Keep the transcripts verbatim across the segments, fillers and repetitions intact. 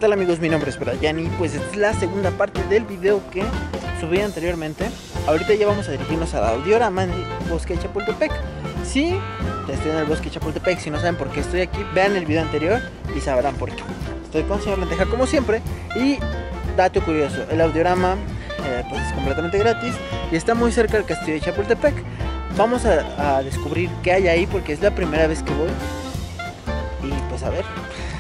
tal amigos? Mi nombre es Brian y pues esta es la segunda parte del video que subí anteriormente. Ahorita ya vamos a dirigirnos al audiorama en el bosque de Chapultepec. Sí, estoy en el bosque de Chapultepec. Si no saben por qué estoy aquí, vean el video anterior y sabrán por qué. Estoy con señor Lenteja como siempre. Y dato curioso, el audiorama eh, pues es completamente gratis y está muy cerca del castillo de Chapultepec. Vamos a, a descubrir qué hay ahí porque es la primera vez que voy. Y pues a ver.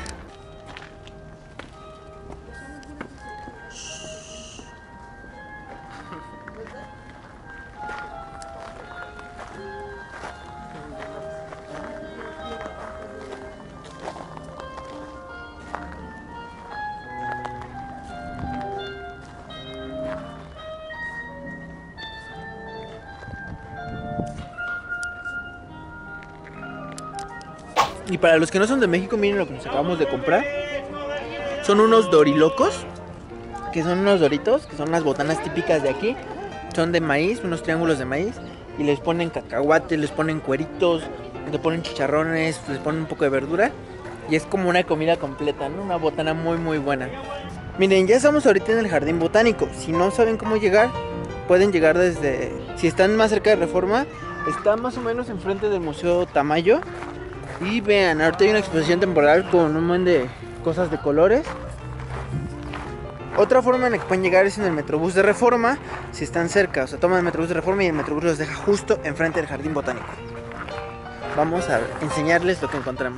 Y para los que no son de México, miren lo que nos acabamos de comprar. Son unos dorilocos, que son unos doritos, que son las botanas típicas de aquí. Son de maíz, unos triángulos de maíz. Y les ponen cacahuate, les ponen cueritos, le ponen chicharrones, les ponen un poco de verdura. Y es como una comida completa, ¿no? Una botana muy muy buena. Miren, ya estamos ahorita en el jardín botánico. Si no saben cómo llegar, pueden llegar desde... Si están más cerca de Reforma, está más o menos enfrente del Museo Tamayo. Y vean, ahorita hay una exposición temporal con un montón de cosas de colores. Otra forma en la que pueden llegar es en el Metrobús de Reforma, si están cerca. O sea, toman el Metrobús de Reforma y el Metrobús los deja justo enfrente del jardín botánico. Vamos a enseñarles lo que encontramos.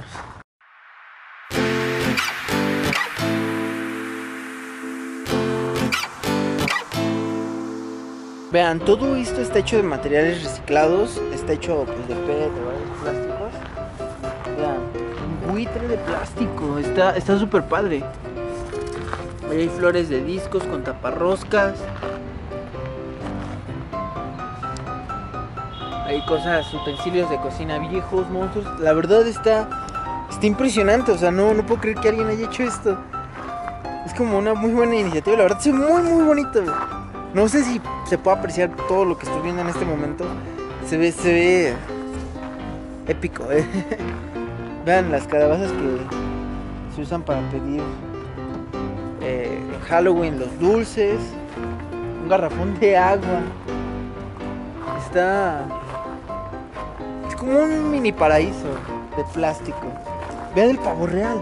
Vean, todo esto está hecho de materiales reciclados. Está hecho pues, de P E T, de varios plásticos. Vean, un buitre de plástico. Está súper padre. Ahí hay flores de discos con taparroscas. Hay cosas, utensilios de cocina viejos, monstruos. La verdad está, está impresionante. O sea, no, no puedo creer que alguien haya hecho esto. Es como una muy buena iniciativa. La verdad es muy muy bonito. No sé si se puede apreciar todo lo que estoy viendo en este momento. Se ve, se ve épico, eh. Vean las calabazas que se usan para pedir eh, en Halloween, los dulces. Un garrafón de agua. Está... Es como un mini paraíso de plástico. Vean el pavo real.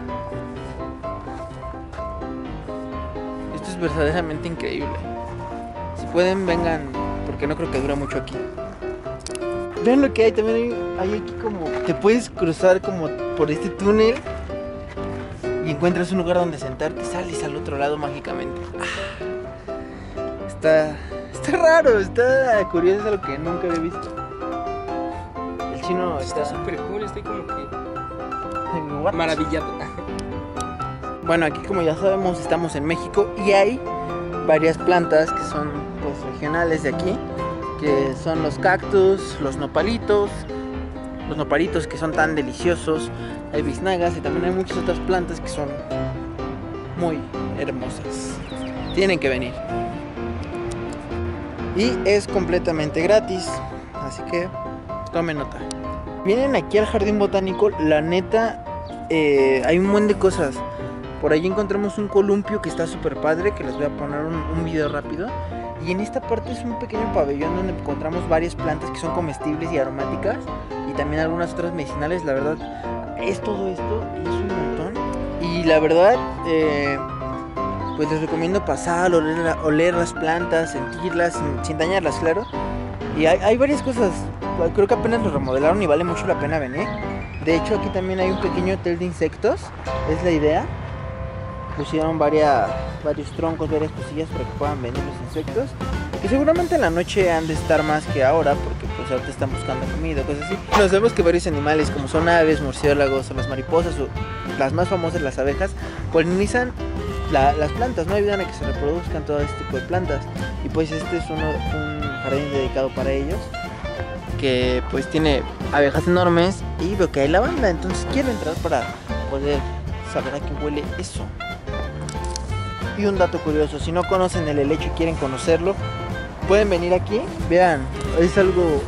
Esto es verdaderamente increíble. Si pueden, vengan, porque no creo que dure mucho aquí. Vean lo que hay, también hay, hay aquí como... Te puedes cruzar como por este túnel y encuentras un lugar donde sentarte, sales al otro lado mágicamente. Ah, está... Está raro, está curioso, es algo que nunca había visto. El chino está... Está súper cool, estoy como que... maravillado. Bueno, aquí como ya sabemos estamos en México y hay varias plantas que son pues regionales de aquí, que son los cactus, los nopalitos, los nopalitos que son tan deliciosos, hay biznagas y también hay muchas otras plantas que son muy hermosas. Tienen que venir. Y es completamente gratis, así que tomen nota. Vienen aquí al jardín botánico, la neta, eh, hay un montón de cosas. Por ahí encontramos un columpio que está súper padre, que les voy a poner un, un video rápido. Y en esta parte es un pequeño pabellón donde encontramos varias plantas que son comestibles y aromáticas. Y también algunas otras medicinales. La verdad, es todo esto y es un montón. Y la verdad, eh, pues les recomiendo pasar, oler, oler las plantas, sentirlas, sin, sin dañarlas, claro. Y hay, hay varias cosas. Creo que apenas lo remodelaron y vale mucho la pena venir. De hecho, aquí también hay un pequeño hotel de insectos. Es la idea. Pusieron varias, varios troncos, varias cosillas para que puedan venir los insectos. Que seguramente en la noche han de estar más que ahora, porque pues ahorita están buscando comida o cosas así. Nos vemos que varios animales, como son aves, murciélagos o las mariposas, o las más famosas, las abejas, polinizan la, las plantas, no ayudan a que se reproduzcan todo este tipo de plantas. Y pues este es uno, un jardín dedicado para ellos, que pues tiene abejas enormes. Y veo que hay lavanda, entonces quiero entrar para poder saber a qué huele eso. Y un dato curioso, si no conocen el helecho y quieren conocerlo, pueden venir aquí. Vean, es algo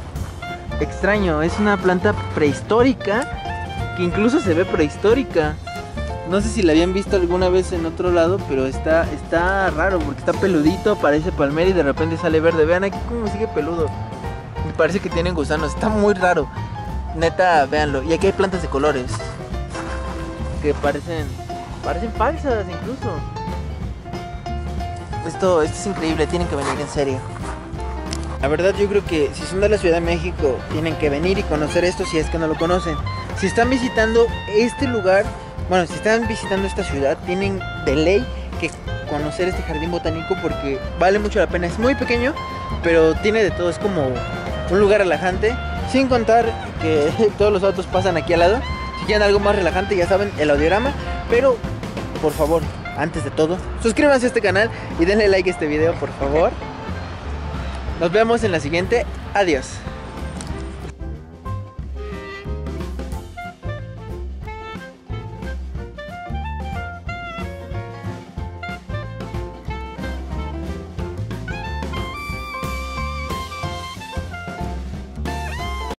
extraño, es una planta prehistórica, que incluso se ve prehistórica. No sé si la habían visto alguna vez en otro lado, pero está, está raro porque está peludito, parece palmera y de repente sale verde. Vean aquí cómo sigue peludo. Me parece que tienen gusanos, está muy raro. Neta, véanlo. Y aquí hay plantas de colores que parecen, parecen falsas incluso. Esto, esto es increíble, tienen que venir en serio. La verdad yo creo que si son de la Ciudad de México tienen que venir y conocer esto si es que no lo conocen. Si están visitando este lugar, bueno, si están visitando esta ciudad, tienen de ley que conocer este jardín botánico porque vale mucho la pena. Es muy pequeño, pero tiene de todo, es como un lugar relajante, sin contar que todos los autos pasan aquí al lado. Si quieren algo más relajante, ya saben, el audiorama. Pero, por favor, antes de todo, suscríbanse a este canal y denle like a este video, por favor. Nos vemos en la siguiente. Adiós.